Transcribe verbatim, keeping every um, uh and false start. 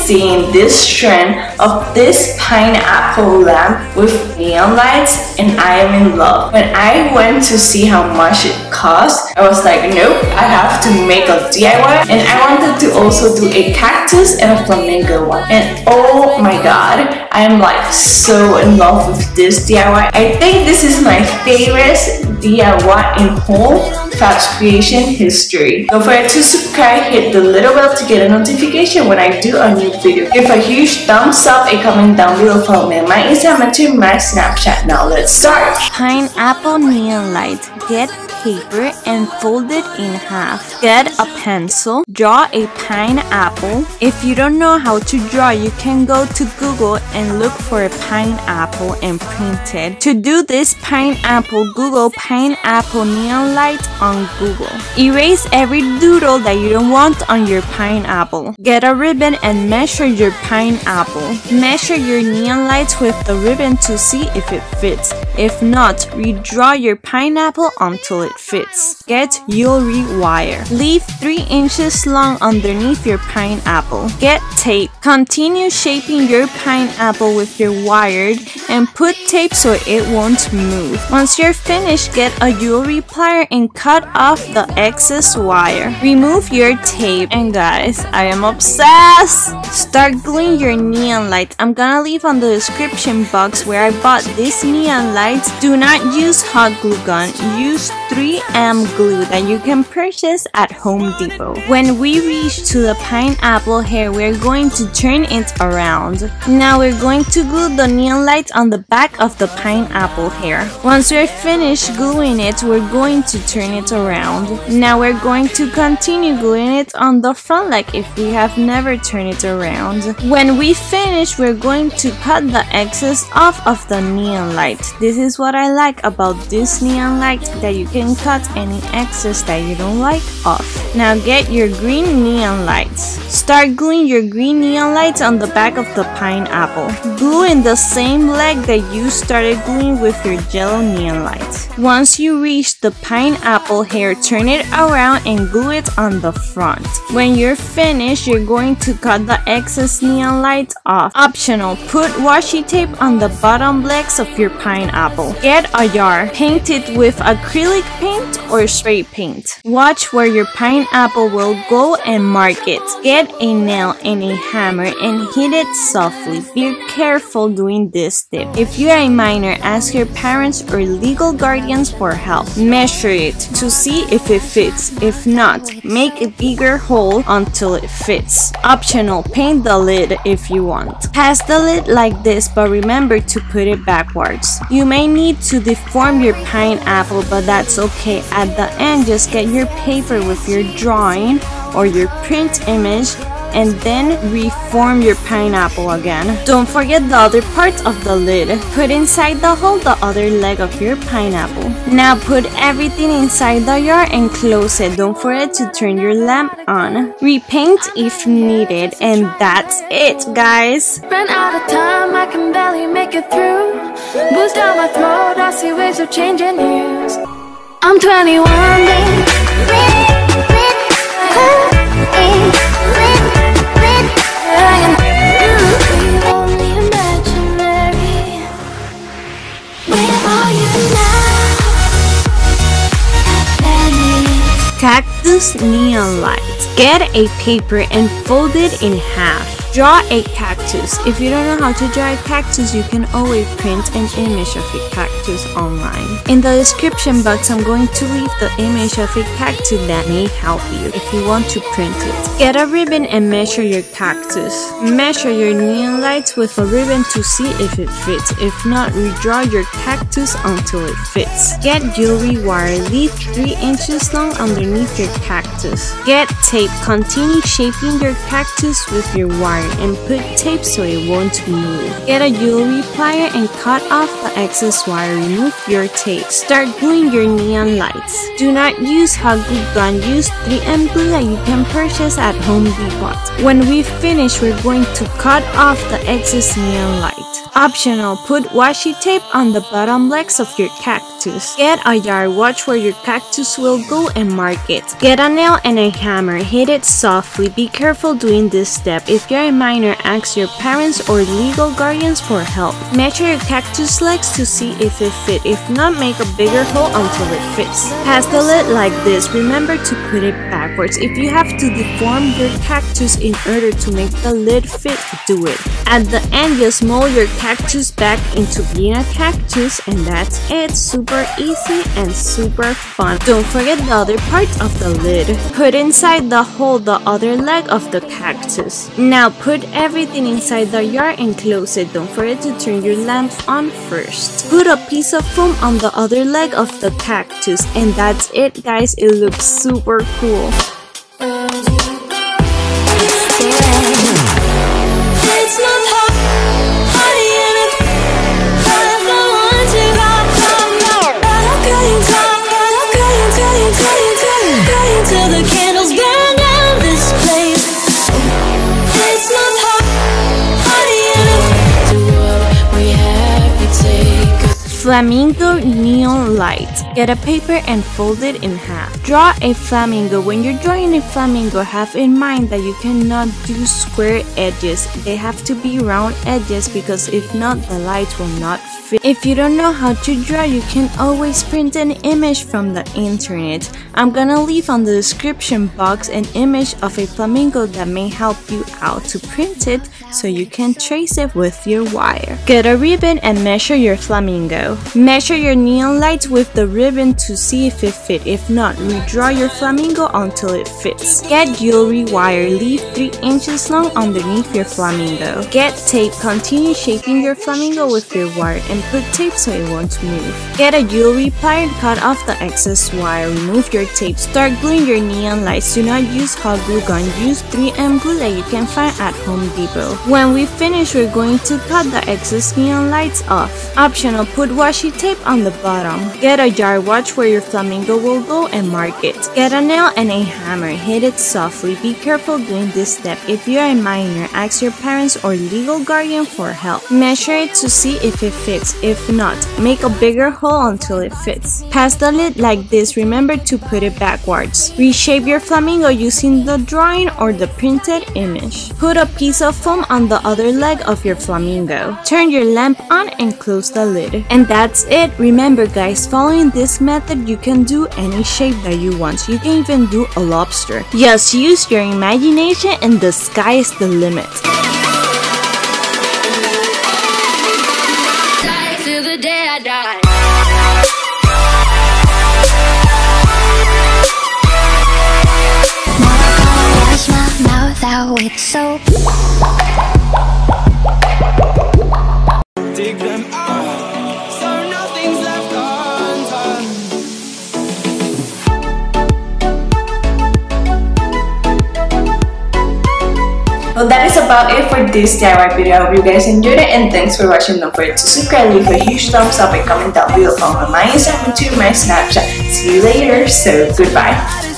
seeing this trend of this pineapple lamp with neon lights, and I am in love. When I went to see how much it cost, I was like, nope, I have to make a D I Y, and I wanted to also do a cactus and a flamingo one. And oh my god, I am like so in love with this D I Y. I think this is my favorite D I Y in whole Fab's creation history. Don't forget to subscribe, hit the little bell to get a notification when I do a new video. Give a huge thumbs up, a comment down below, follow me on my Instagram and to my Snapchat. Now let's start! Pineapple neon light. Get paper and fold it in half. Get a pencil. Draw a pineapple. If you don't know how to draw, you can go to Google and look for a pineapple and print it. To do this pineapple, Google pineapple neon light on Google. Erase every doodle that you don't want on your pineapple. Get a ribbon and measure your pineapple. Measure your neon lights with the ribbon to see if it fits. If not, redraw your pineapple until it fits. Get jewelry wire. Leave three inches long underneath your pineapple. Get tape. Continue shaping your pineapple with your wire and put tape so it won't move. Once you're finished, get a jewelry plier and cut off the excess wire. Remove your tape. And guys, I am obsessed! Start gluing your neon light. I'm gonna leave on the description box where I bought these neon lights. Do not use hot glue gun. Use three M glue that you can purchase at Home Depot. When we reach to the pineapple hair, we're going to turn it around. Now we're going to glue the neon light on the back of the pineapple hair. Once we're finished gluing it, we're going to turn it around. Now we're going to continue gluing it on the front like if we have never turned it around. When we finish, we're going to cut the excess off of the neon light. This is what I like about this neon light, that you can cut any excess that you don't like off. Now get your green neon lights. Start gluing your green neon lights on the back of the pineapple. Glue in the same leg that you started gluing with your yellow neon lights. Once you reach the pineapple hair, turn it around and glue it on the front. When you're finished, you're going to cut the excess neon lights off. Optional, put washi tape on the bottom legs of your pineapple. Get a jar. Paint it with acrylic paint or spray paint. Watch where your pineapple will go and mark it. Get a nail and a hammer and hit it softly. Be careful doing this step. If you are a minor, ask your parents or legal guardians for help. Measure it to see if it fits. If not, make a bigger hole until it fits. Optional, paint the lid if you want. Pass the lid like this, but remember to put it backwards. You may need to deform your pineapple, but that's okay. At the end, just get your paper with your drawing or your print image and then reform your pineapple again. Don't forget the other part of the lid. Put inside the hole the other leg of your pineapple. Now put everything inside the jar and close it. Don't forget to turn your lamp on. Repaint if needed, and that's it, guys. Ran out of time, I can barely make it through. Booze down my throat, I see waves of changing hues. I'm twenty-one, babe. Cactus neon light. Get a paper and fold it in half. Draw a cactus. If you don't know how to draw a cactus, you can always print an image of a cactus online. In the description box, I'm going to leave the image of a cactus that may help you if you want to print it. Get a ribbon and measure your cactus. Measure your neon lights with a ribbon to see if it fits. If not, redraw your cactus until it fits. Get jewelry wire. Leave three inches long underneath your cactus. Get tape. Continue shaping your cactus with your wire and put tape so it won't move. Get a jewelry plier and cut off the excess wire. Remove your tape. Start gluing your neon lights. Do not use hot glue gun. Use three M glue that you can purchase at Home Depot. When we finish, we're going to cut off the excess neon light. Optional, put washi tape on the bottom legs of your cactus. Get a jar. Watch where your cactus will go and mark it. Get a nail and a hammer. Hit it softly. Be careful doing this step. If you're a minor, ask your parents or legal guardians for help. Measure your cactus legs to see if it fit. If not, make a bigger hole until it fits. Pass the lid like this. Remember to put it backwards. If you have to deform your cactus in order to make the lid fit, do it. At the end, just mold your cactus back into being a cactus, and that's it. Super easy and super fun. Don't forget the other part of the lid. Put inside the hole the other leg of the cactus. Now put everything inside the jar and close it. Don't forget to turn your lamp on first. Put a piece of foam on the other leg of the cactus, and that's it, guys. It looks super cool. Flamingo neon light. Get a paper and fold it in half. Draw a flamingo. When you're drawing a flamingo, have in mind that you cannot do square edges. They have to be round edges because if not, the light will not fit. If you don't know how to draw, you can always print an image from the internet. I'm gonna leave on the description box an image of a flamingo that may help you out to print it so you can trace it with your wire. Get a ribbon and measure your flamingo. Measure your neon lights with the ribbon to see if it fit. If not, redraw your flamingo until it fits. Get jewelry wire. Leave three inches long underneath your flamingo. Get tape. Continue shaping your flamingo with your wire and put tape so it won't move. Get a jewelry plier. Cut off the excess wire. Remove your tape. Start gluing your neon lights. Do not use hot glue gun. Use three M glue that you can find at Home Depot. When we finish, we're going to cut the excess neon lights off. Optional, put washi tape on the bottom. Get a jar, watch where your flamingo will go and mark it. Get a nail and a hammer, hit it softly. Be careful doing this step. If you are a minor, ask your parents or legal guardian for help. Measure it to see if it fits. If not, make a bigger hole until it fits. Pass the lid like this. Remember to put it backwards. Reshape your flamingo using the drawing or the printed image. Put a piece of foam on the other leg of your flamingo. Turn your lamp on and close the lid. And that's it. Remember, guys, following this method, you can do any shape that you want. You can even do a lobster. Just use your imagination and the sky is the limit. Till the day I die. Wash my mouth out with soap. Dig them out, so nothing's left undone. Well, that is about it for this D I Y video. I hope you guys enjoyed it, and thanks for watching. Don't forget to subscribe, leave a huge thumbs up, and comment down below on my Instagram, to my Snapchat. See you later, so goodbye.